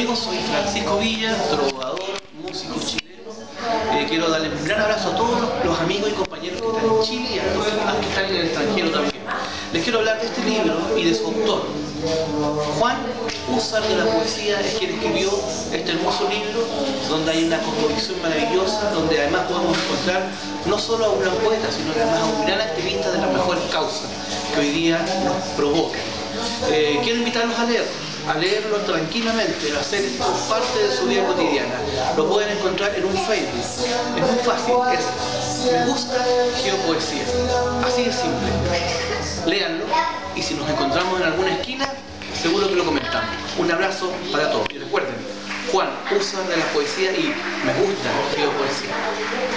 amigos, soy Francisco Villa, trovador, músico chileno. Quiero darle un gran abrazo a todos los amigos y compañeros que están en Chile y a los que están en el extranjero también. Les quiero hablar de este libro y de su autor. Juan Húzar de la Poesía es quien escribió este hermoso libro, donde hay una composición maravillosa, donde además podemos encontrar no solo a un gran poeta, sino además a un gran activista de las mejores causas que hoy día nos provocan. Quiero invitarlos a leerlo tranquilamente, a hacer esto parte de su vida cotidiana. Lo pueden encontrar en un Facebook. Es muy fácil, es Me Gusta Geopoesía. Así de simple. Léanlo y si nos encontramos en alguna esquina, seguro que lo comentamos. Un abrazo para todos. Y recuerden, Juan Húzar de la Poesía y Me Gusta Geopoesía.